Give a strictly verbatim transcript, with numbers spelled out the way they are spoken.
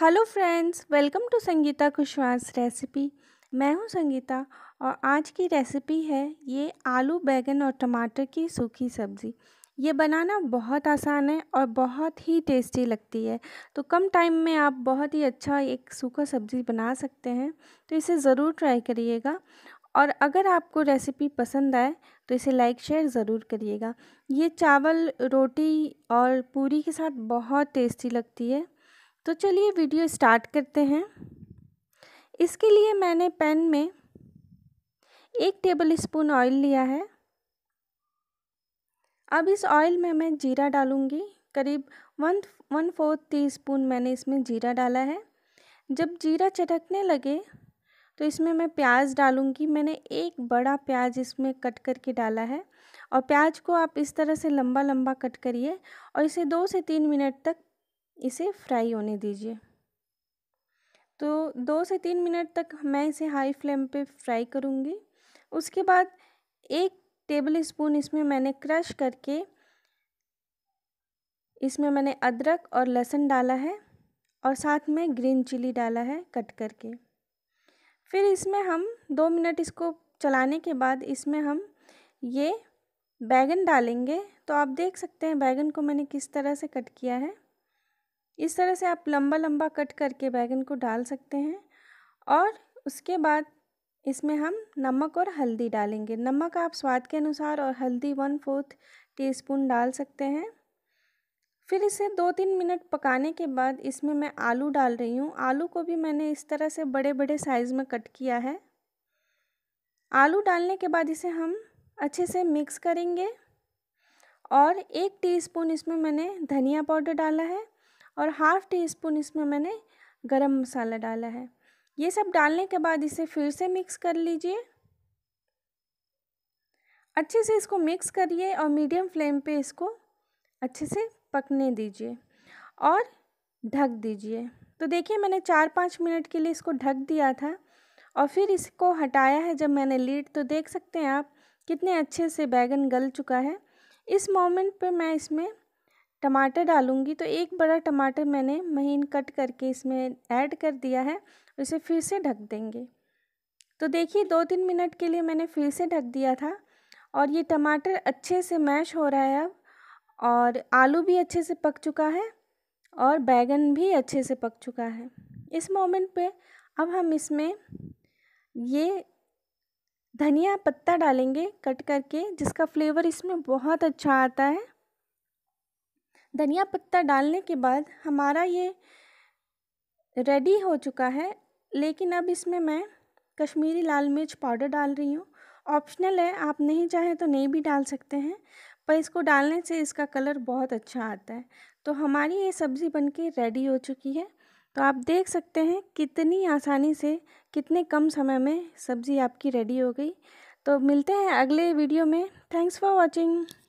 Hello friends, welcome to Sangeeta Kushwaha's recipe. मैं हूं संगीता और आज की रेसिपी है ये आलू बैंगन और टमाटर की सूखी सब्ज़ी। ये बनाना बहुत आसान है और बहुत ही टेस्टी लगती है। तो कम टाइम में आप बहुत ही अच्छा एक सूखा सब्ज़ी बना सकते हैं। तो इसे ज़रूर ट्राई करिएगा और अगर आपको रेसिपी पसंद आए तो इसे लाइक शेयर ज़रूर करिएगा। ये चावल, रोटी और पूरी के साथ बहुत टेस्टी लगती है। तो चलिए वीडियो स्टार्ट करते हैं। इसके लिए मैंने पैन में एक टेबल स्पून ऑयल लिया है। अब इस ऑयल में मैं जीरा डालूंगी। करीब one one fourth teaspoon मैंने इसमें जीरा डाला है। जब जीरा चटकने लगे तो इसमें मैं प्याज डालूंगी। मैंने एक बड़ा प्याज इसमें कट करके डाला है और प्याज को आप इस तरह से लंबा लंबा कट करिए और इसे दो से तीन मिनट तक इसे फ्राई होने दीजिए। तो दो से तीन मिनट तक मैं इसे हाई फ्लेम पे फ्राई करूँगी। उसके बाद एक टेबल स्पून इसमें मैंने क्रश करके इसमें मैंने अदरक और लहसुन डाला है और साथ में ग्रीन चिली डाला है कट करके। फिर इसमें हम दो मिनट इसको चलाने के बाद इसमें हम ये बैंगन डालेंगे। तो आप देख सकते हैं बैंगन को मैंने किस तरह से कट किया है। इस तरह से आप लंबा लंबा कट करके बैंगन को डाल सकते हैं और उसके बाद इसमें हम नमक और हल्दी डालेंगे। नमक आप स्वाद के अनुसार और हल्दी वन फोर्थ टीस्पून डाल सकते हैं। फिर इसे दो तीन मिनट पकाने के बाद इसमें मैं आलू डाल रही हूँ। आलू को भी मैंने इस तरह से बड़े बड़े साइज़ में कट किया है। आलू डालने के बाद इसे हम अच्छे से मिक्स करेंगे और एक टीस्पून इसमें मैंने धनिया पाउडर डाला है और हाफ़ टी स्पून इसमें मैंने गरम मसाला डाला है। ये सब डालने के बाद इसे फिर से मिक्स कर लीजिए। अच्छे से इसको मिक्स करिए और मीडियम फ्लेम पे इसको अच्छे से पकने दीजिए और ढक दीजिए। तो देखिए मैंने चार पाँच मिनट के लिए इसको ढक दिया था और फिर इसको हटाया है जब मैंने लीड, तो देख सकते हैं आप कितने अच्छे से बैंगन गल चुका है। इस मोमेंट पे मैं इसमें टमाटर डालूंगी। तो एक बड़ा टमाटर मैंने महीन कट करके इसमें ऐड कर दिया है। इसे फिर से ढक देंगे। तो देखिए दो तीन मिनट के लिए मैंने फिर से ढक दिया था और ये टमाटर अच्छे से मैश हो रहा है अब, और आलू भी अच्छे से पक चुका है और बैंगन भी अच्छे से पक चुका है। इस मोमेंट पे अब हम इसमें ये धनिया पत्ता डालेंगे कट करके, जिसका फ्लेवर इसमें बहुत अच्छा आता है। धनिया पत्ता डालने के बाद हमारा ये रेडी हो चुका है। लेकिन अब इसमें मैं कश्मीरी लाल मिर्च पाउडर डाल रही हूँ। ऑप्शनल है, आप नहीं चाहें तो नहीं भी डाल सकते हैं, पर इसको डालने से इसका कलर बहुत अच्छा आता है। तो हमारी ये सब्ज़ी बनके रेडी हो चुकी है। तो आप देख सकते हैं कितनी आसानी से, कितने कम समय में सब्ज़ी आपकी रेडी हो गई। तो मिलते हैं अगले वीडियो में। Thanks for watching.